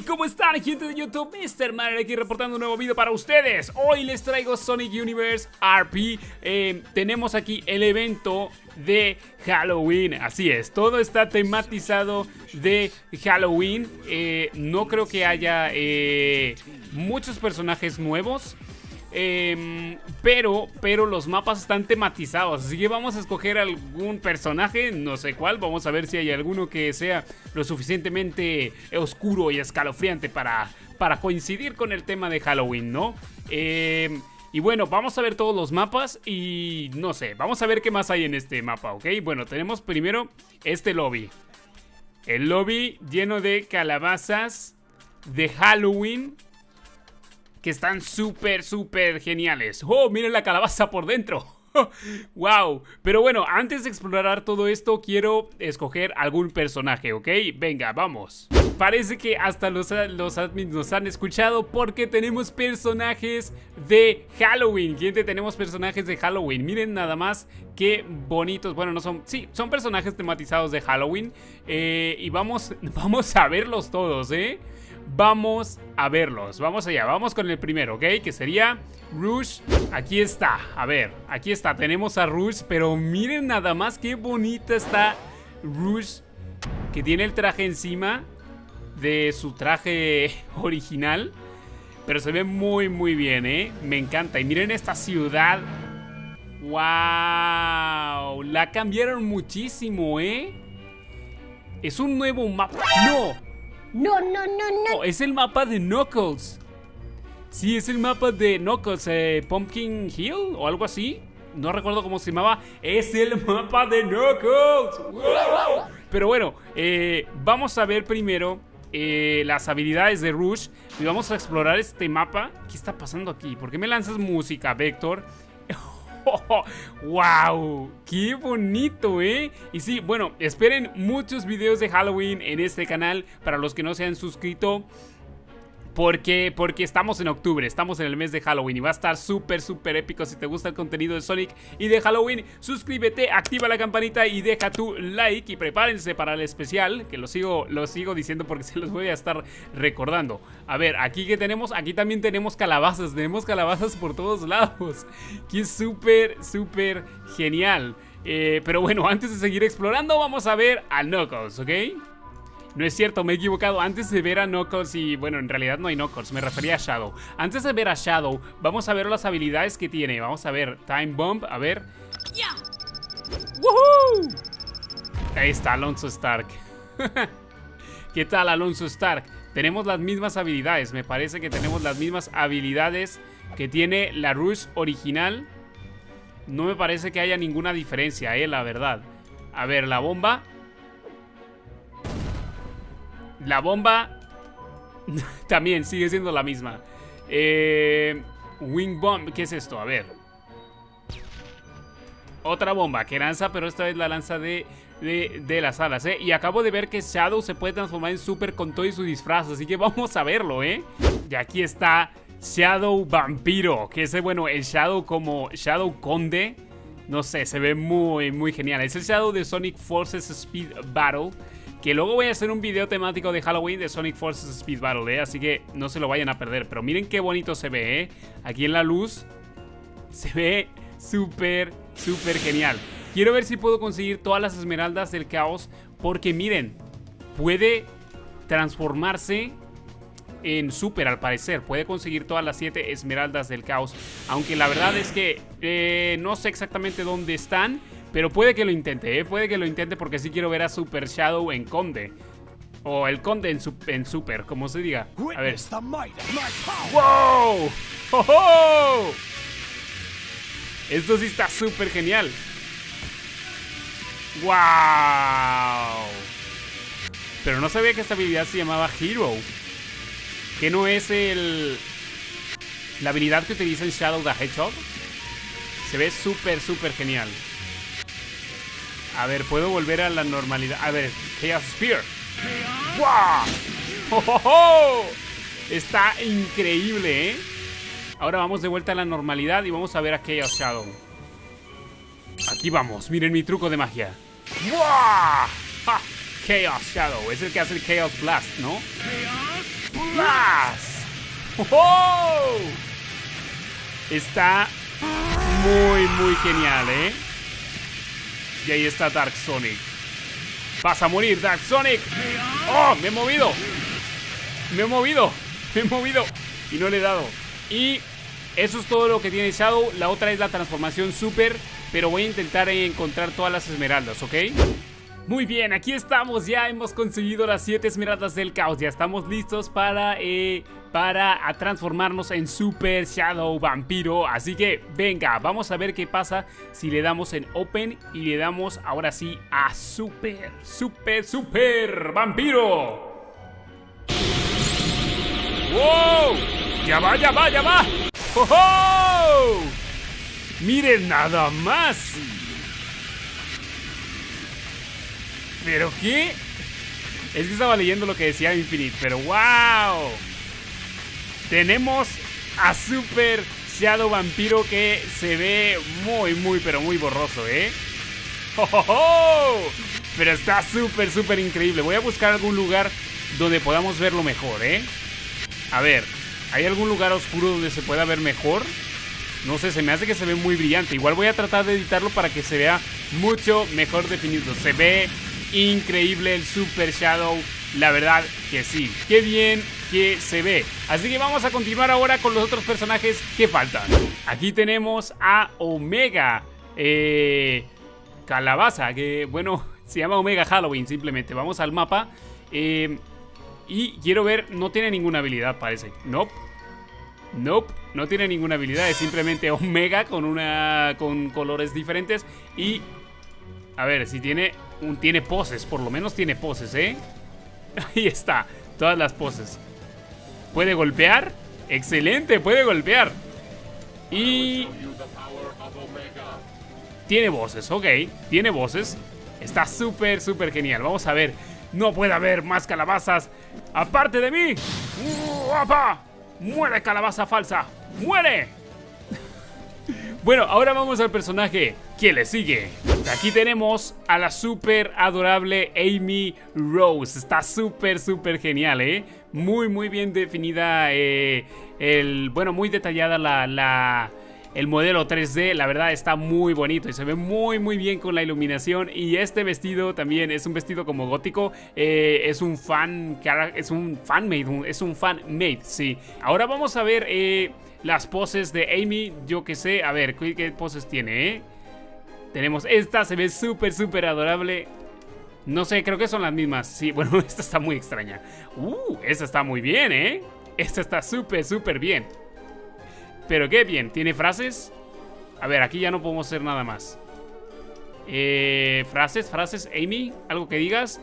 ¿Cómo están, gente de YouTube? Mr. Mario aquí reportando un nuevo video para ustedes. Hoy les traigo Sonic Universe RP. Tenemos aquí el evento de Halloween. Así es, todo está tematizado de Halloween. No creo que haya muchos personajes nuevos. Pero los mapas están tematizados, así que vamos a escoger algún personaje, no sé cuál. Vamos a ver si hay alguno que sea lo suficientemente oscuro y escalofriante para coincidir con el tema de Halloween, ¿no? Y bueno, vamos a ver todos los mapas y no sé, vamos a ver qué más hay en este mapa, ¿ok? Bueno, tenemos primero este lobby. El lobby lleno de calabazas de Halloween que están súper geniales. ¡Oh, miren la calabaza por dentro! ¡Wow! Pero bueno, antes de explorar todo esto, quiero escoger algún personaje, ¿ok? Venga, vamos. Parece que hasta los admins nos han escuchado porque tenemos personajes de Halloween. Gente, tenemos personajes de Halloween. Miren nada más qué bonitos. Bueno, no son... Sí, son personajes tematizados de Halloween. Y vamos a verlos todos, ¿eh? Vamos a verlos, vamos allá, vamos con el primero, ¿ok? Que sería Rouge. Aquí está, a ver, aquí está, tenemos a Rouge. Pero miren nada más qué bonita está Rouge, que tiene el traje encima de su traje original. Pero se ve muy bien, ¿eh? Me encanta, y miren esta ciudad. ¡Wow! La cambiaron muchísimo, ¿eh? Es un nuevo mapa. ¡No! No. Es el mapa de Knuckles. Sí, es el mapa de Knuckles, Pumpkin Hill o algo así. No recuerdo cómo se llamaba. Es el mapa de Knuckles. ¡Wow! Pero bueno, vamos a ver primero las habilidades de Rouge. Y vamos a explorar este mapa. ¿Qué está pasando aquí? ¿Por qué me lanzas música, Vector? ¡Wow! ¡Qué bonito, eh! Y sí, bueno, esperen muchos videos de Halloween en este canal para los que no se han suscrito. Porque estamos en octubre, estamos en el mes de Halloween y va a estar súper épico. Si te gusta el contenido de Sonic y de Halloween, suscríbete, activa la campanita y deja tu like. Y prepárense para el especial, que lo sigo diciendo porque se los voy a estar recordando. A ver, aquí que tenemos, aquí también tenemos calabazas por todos lados. Que es súper genial. Pero bueno, antes de seguir explorando, vamos a ver a Knuckles, ¿ok? No es cierto, me he equivocado. Antes de ver a Knuckles, y bueno, en realidad no hay Knuckles, me refería a Shadow. Antes de ver a Shadow, vamos a ver las habilidades que tiene. Vamos a ver Time Bomb, a ver. ¡Woohoo! Ahí está Alonso Stark. ¿Qué tal, Alonso Stark? Tenemos las mismas habilidades, me parece que tenemos las mismas habilidades que tiene la Rouge original. No me parece que haya ninguna diferencia, la verdad. A ver, la bomba. La bomba también sigue siendo la misma. Wing Bomb, ¿qué es esto? A ver. Otra bomba que lanza, pero esta vez la lanza de las alas, ¿eh? Y acabo de ver que Shadow se puede transformar en Super con todo y su disfraz, así que vamos a verlo, ¿eh? Y aquí está Shadow Vampiro, que es, bueno, el Shadow como Shadow Conde. No sé, se ve muy genial. Es el Shadow de Sonic Forces Speed Battle, que luego voy a hacer un video temático de Halloween de Sonic Forces Speed Battle, así que no se lo vayan a perder. Pero miren qué bonito se ve, aquí en la luz. Se ve súper genial. Quiero ver si puedo conseguir todas las esmeraldas del caos, porque miren, puede transformarse en Super, al parecer. Puede conseguir todas las 7 esmeraldas del caos, aunque la verdad es que no sé exactamente dónde están. Pero puede que lo intente, puede que lo intente, porque sí quiero ver a Super Shadow en Conde. O el Conde en Super, como se diga. A ver. ¡Wow! ¡Oh, oh! Esto sí está súper genial. ¡Wow! Pero no sabía que esta habilidad se llamaba Hero. Que no es la habilidad que utiliza en Shadow the Hedgehog. Se ve súper genial. A ver, ¿puedo volver a la normalidad? A ver, Chaos Spear. ¡Wow! ¡Oh, oh, oh! Está increíble, ¿eh? Ahora vamos de vuelta a la normalidad y vamos a ver a Chaos Shadow. Aquí vamos, miren mi truco de magia. ¡Wow! ¡Ja! Chaos Shadow, es el que hace el Chaos Blast, ¿no? ¡Vas! ¡Oh! Está muy genial, ¿eh? Y ahí está Dark Sonic. Vas a morir, Dark Sonic. ¡Oh! Me he movido. Me he movido. Me he movido. Y no le he dado. Y eso es todo lo que tiene Shadow. La otra es la transformación super. Pero voy a intentar encontrar todas las esmeraldas, ¿ok? Muy bien, aquí estamos. Ya hemos conseguido las 7 esmeraldas del caos. Ya estamos listos para transformarnos en Super Shadow Vampiro. Así que venga, vamos a ver qué pasa si le damos en Open y le damos ahora sí a Super Vampiro. ¡Wow! ¡Ya va, ya va, ya va! ¡Oh, oh! ¡Miren nada más! ¿Pero qué? Es que estaba leyendo lo que decía Infinite, pero ¡wow! Tenemos a Super Shadow Vampiro que se ve pero muy borroso, ¿eh? ¡Oh, oh, oh! Pero está súper increíble. Voy a buscar algún lugar donde podamos verlo mejor, ¿eh? A ver, ¿hay algún lugar oscuro donde se pueda ver mejor? No sé, se me hace que se ve muy brillante. Igual voy a tratar de editarlo para que se vea mucho mejor definido. Se ve increíble el Super Shadow. La verdad que sí. Qué bien que se ve. Así que vamos a continuar ahora con los otros personajes que faltan. Aquí tenemos a Omega Calabaza, que bueno, se llama Omega Halloween simplemente. Vamos al mapa y quiero ver, no tiene ninguna habilidad parece. Nope, no tiene ninguna habilidad. Es simplemente Omega con colores diferentes. Y a ver, si tiene poses, por lo menos tiene poses, ¿eh? Ahí está, todas las poses. ¿Puede golpear? Excelente, puede golpear. Y tiene voces, ok, tiene voces. Está súper genial. Vamos a ver, no puede haber más calabazas aparte de mí. ¡Guapa! ¡Muere, calabaza falsa! ¡Muere! Bueno, ahora vamos al personaje que le sigue. Aquí tenemos a la súper adorable Amy Rose. Está súper genial, ¿eh? Muy bien definida. Bueno, muy detallada el modelo 3D. La verdad está muy bonito y se ve muy bien con la iluminación. Y este vestido también es un vestido como gótico. Es un fan-made, sí. Ahora vamos a ver las poses de Amy. Yo que sé, a ver, ¿qué poses tiene, eh? Tenemos esta, se ve súper adorable. No sé, creo que son las mismas. Sí, bueno, esta está muy extraña. Esta está muy bien, ¿eh? Esta está súper bien. Pero qué bien, ¿tiene frases? A ver, aquí ya no podemos hacer nada más. Frases, Amy, ¿algo que digas?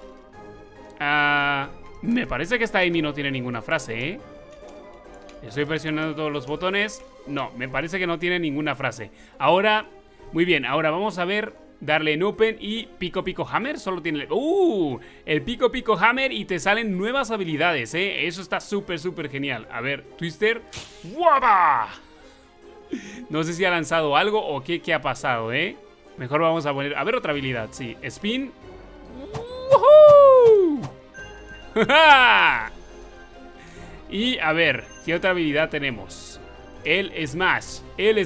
Me parece que esta Amy no tiene ninguna frase, ¿eh? Estoy presionando todos los botones. No, me parece que no tiene ninguna frase. Ahora, muy bien, ahora vamos a ver, darle en Open y Pico Hammer. Solo tiene el Pico Hammer y te salen nuevas habilidades, ¿eh? Eso está súper genial. A ver, Twister. ¡Guapa! No sé si ha lanzado algo o qué ha pasado, ¿eh? Mejor vamos a poner, a ver, otra habilidad, sí. Spin. ¡Woohoo! Y a ver, ¿qué otra habilidad tenemos? El Smash.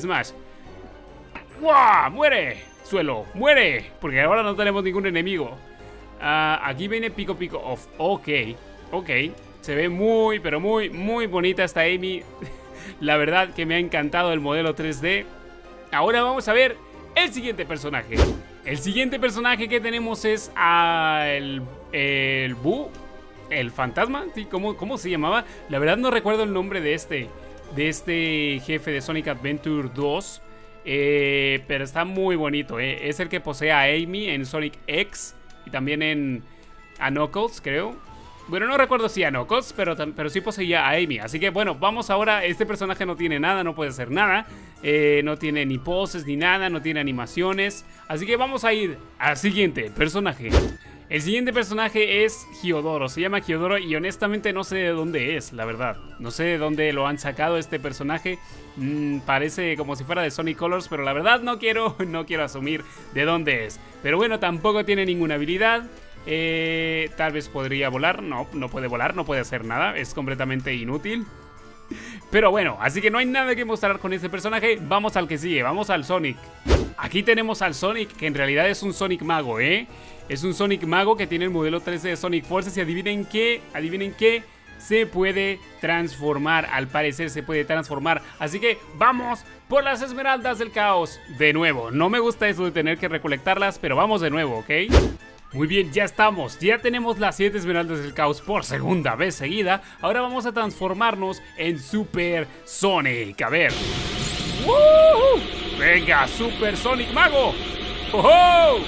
¡Guau! ¡Muere! Suelo, muere. Porque ahora no tenemos ningún enemigo. Aquí viene Pico Off. Ok. Se ve pero muy bonita esta Amy. La verdad que me ha encantado el modelo 3D. Ahora vamos a ver el siguiente personaje. El siguiente personaje que tenemos es el Boo. El fantasma, ¿sí? ¿Cómo se llamaba? La verdad no recuerdo el nombre de este jefe de Sonic Adventure 2. Pero está muy bonito, es el que posee a Amy en Sonic X y también a Knuckles, creo. Bueno, no recuerdo si a Knuckles, pero sí poseía a Amy. Así que bueno, vamos ahora. Este personaje no tiene nada, no puede hacer nada. No tiene ni poses ni nada, no tiene animaciones. Así que vamos a ir al siguiente personaje. El siguiente personaje es Hyodoro, se llama Hyodoro y honestamente no sé de dónde es, la verdad. No sé de dónde lo han sacado este personaje. Parece como si fuera de Sonic Colors, pero la verdad no quiero asumir de dónde es. Pero bueno, tampoco tiene ninguna habilidad. Tal vez podría volar. No, no puede volar, no puede hacer nada. Es completamente inútil. Pero bueno, así que no hay nada que mostrar con este personaje. Vamos al que sigue, vamos al Sonic. Aquí tenemos al Sonic, que en realidad es un Sonic mago, Es un Sonic mago que tiene el modelo 13 de Sonic Forces. Y adivinen qué, se puede transformar. Al parecer se puede transformar. Así que vamos por las esmeraldas del caos. De nuevo, no me gusta eso de tener que recolectarlas, pero vamos de nuevo, ¿ok? Muy bien, ya estamos, ya tenemos las 7 esmeraldas del caos por segunda vez seguida. Ahora vamos a transformarnos en Super Sonic. A ver. ¡Woo! Venga, Super Sonic Mago. ¡Oh!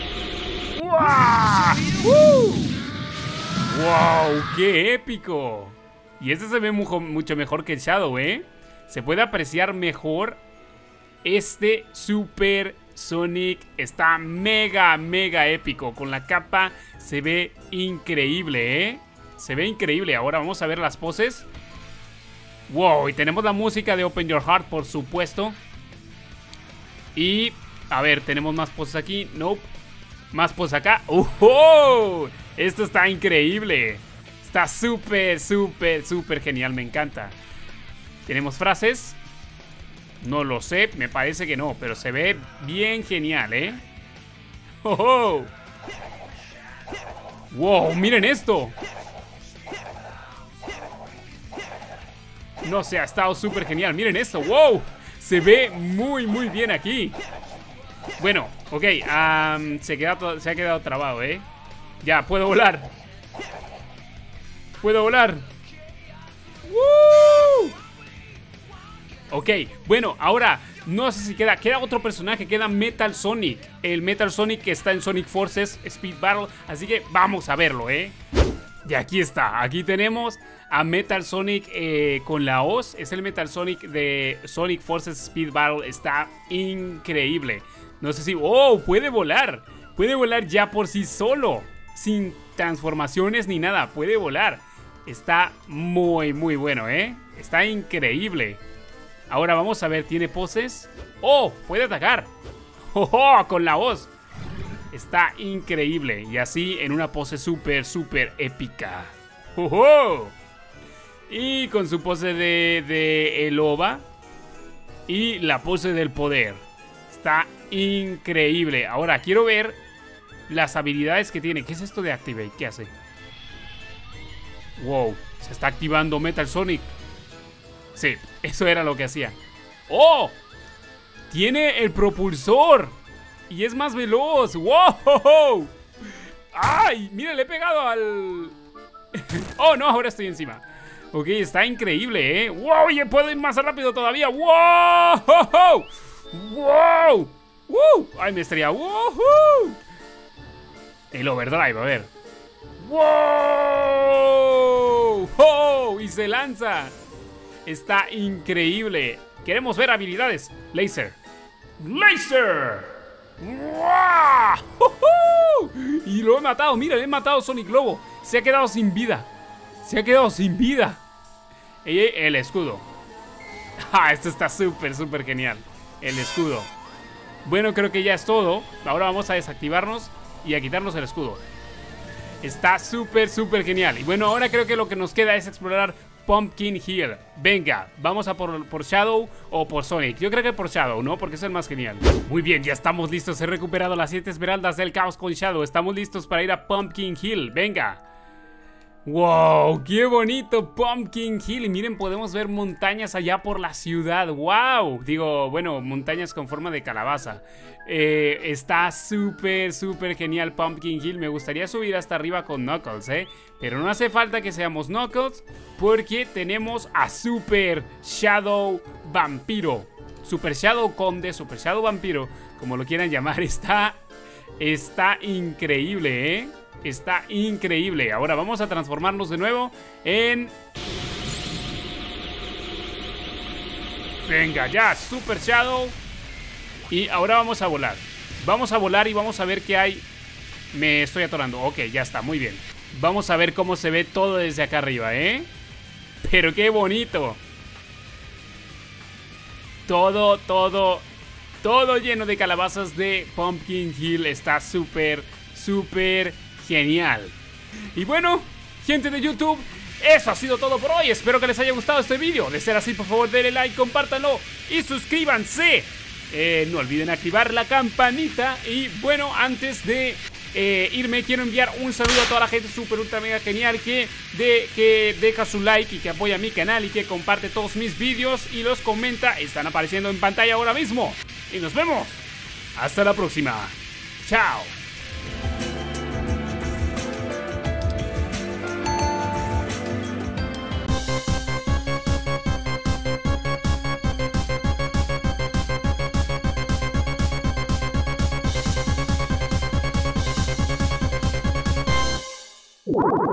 ¡Wow! ¡Wow! ¡Qué épico! Y este se ve mucho mejor que el Shadow, Se puede apreciar mejor. Este Super Sonic está mega épico. Con la capa se ve increíble, Se ve increíble. Ahora vamos a ver las poses. Wow, y tenemos la música de Open Your Heart, por supuesto. Y, a ver, tenemos más poses aquí. Nope. Más poses acá. Esto está increíble. Está súper genial, me encanta. Tenemos frases. No lo sé, me parece que no, pero se ve bien genial, Wow, miren esto. No sé, ha estado súper genial. Miren esto, wow. Se ve muy bien aquí. Bueno, ok, se ha quedado trabado, Ya, puedo volar. Puedo volar. ¡Woo! Ok, bueno, ahora no sé si queda otro personaje, queda Metal Sonic. El Metal Sonic que está en Sonic Forces Speed Battle. Así que vamos a verlo, Y aquí está, aquí tenemos a Metal Sonic con la hoz. Es el Metal Sonic de Sonic Forces Speed Battle. Está increíble. No sé si... ¡Oh! Puede volar. Puede volar ya por sí solo. Sin transformaciones ni nada. Puede volar. Está muy bueno, Está increíble. Ahora vamos a ver, ¿tiene poses? ¡Oh! Puede atacar. ¡Oh! Con la hoz. Está increíble. Y así en una pose súper épica. ¡Oh! Y con su pose de el OVA. Y la pose del poder. Está increíble. Ahora quiero ver las habilidades que tiene. ¿Qué es esto de Activate? ¿Qué hace? Wow, se está activando Metal Sonic. Sí, eso era lo que hacía. ¡Oh! Tiene el propulsor. Y es más veloz. ¡Wow! ¡Ay! Mira, le he pegado al... ¡Oh, no! Ahora estoy encima. Ok, está increíble, ¡Wow! Y puedo ir más rápido todavía. ¡Wow! ¡Wow! ¡Wow! ¡Ay, me estrella! ¡Wow! El overdrive, a ver. ¡Wow! ¡Oh! Y se lanza. Está increíble. Queremos ver habilidades. Laser. ¡Laser! ¡Wow! Y lo he matado. Mira, le he matado a Sonic Lobo. Se ha quedado sin vida. Se ha quedado sin vida. El escudo. Esto está súper genial. El escudo. Bueno, creo que ya es todo. Ahora vamos a desactivarnos y a quitarnos el escudo. Está súper genial. Y bueno, ahora creo que lo que nos queda es explorar Pumpkin Hill. Venga, vamos a por Shadow o por Sonic. Yo creo que por Shadow, ¿no? Porque es el más genial. Muy bien, ya estamos listos. He recuperado las 7 esmeraldas del caos con Shadow. Estamos listos para ir a Pumpkin Hill. Venga. ¡Wow! ¡Qué bonito Pumpkin Hill! Y miren, podemos ver montañas allá por la ciudad. ¡Wow! Digo, bueno, montañas con forma de calabaza. Está súper genial Pumpkin Hill. Me gustaría subir hasta arriba con Knuckles, pero no hace falta que seamos Knuckles, porque tenemos a Super Shadow Vampiro. Super Shadow Conde, Super Shadow Vampiro, como lo quieran llamar. Está increíble, Está increíble. Ahora vamos a transformarnos de nuevo en... Venga, ya, Super Shadow. Y ahora vamos a volar. Vamos a volar y vamos a ver qué hay. Me estoy atorando. Ok, ya está, muy bien. Vamos a ver cómo se ve todo desde acá arriba, Pero qué bonito. Todo lleno de calabazas de Pumpkin Hill. Está súper genial. Y bueno, gente de YouTube, eso ha sido todo por hoy. Espero que les haya gustado este vídeo. De ser así, por favor denle like, compártanlo y suscríbanse. No olviden activar la campanita. Y bueno, antes de irme, quiero enviar un saludo a toda la gente super ultra mega genial que deja su like y que apoya mi canal y que comparte todos mis vídeos y los comenta. Están apareciendo en pantalla ahora mismo. Y nos vemos. Hasta la próxima. Chao. You